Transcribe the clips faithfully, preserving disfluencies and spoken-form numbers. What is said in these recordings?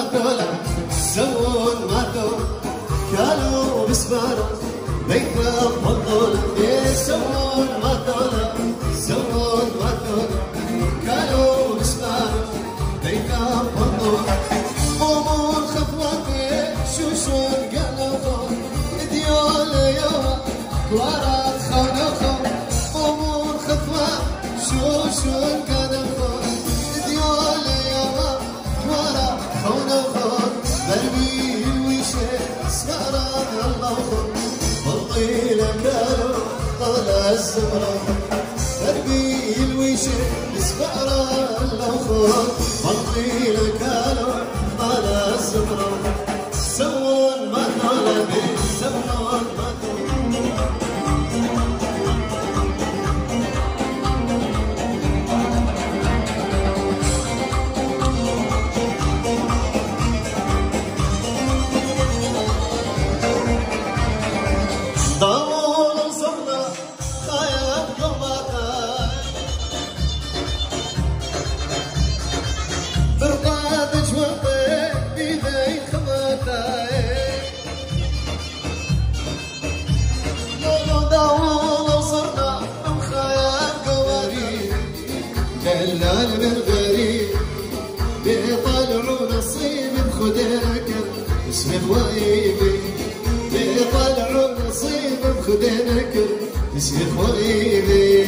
طلع سوون ما طلع كانوا بسبارة بيتهم والطلع يسوون ما طلع سوون ما طلع كانوا بسبارة بيتهم والطلع أمور خطوتي شوشون قلبهم ديول يوم ورا خونخهم أمور خطوة شوشون قلبهم ديول يوم ورا خونخهم بربي الوشة سمرا اللهم والطيل كانوا طلع الزمرة بربي الوشة سمرا اللهم والطيل كانوا طلع الزمرة سوون ما طلع سوون ما ضوء صرنا خيال قمطان برقاد جوطي بيدي خمطاي لو ضوء صرنا خيال قوارير دلال بالغريب بيطلعوا نصيب بخدك اسم خويبي بيطلعوا نصيب بخدنك اسم خويبي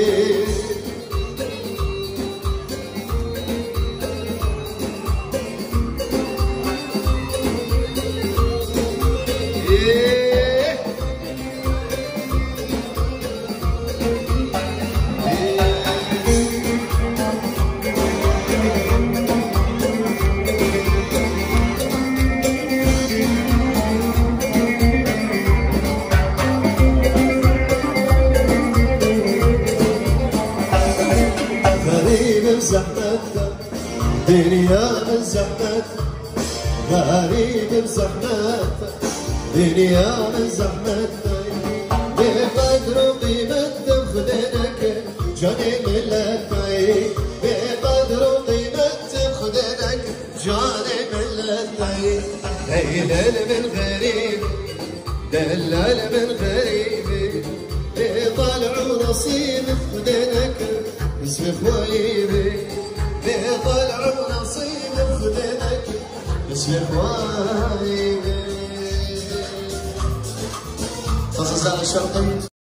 بزحمتنا دنيا بزحمتنا غريب بزحمتنا دنيا بزحمتنا بقدر قيمتنا بخدنك جاني ملتنا بقدر قيمتنا بخدنك جاني ملتنا دلال بالغريب دلال بالغريب بيطلعوا نصيب بخدنك اسم خويبي بيطلعوا نصيب بخدنك اسم خويبي خصص على الشرطي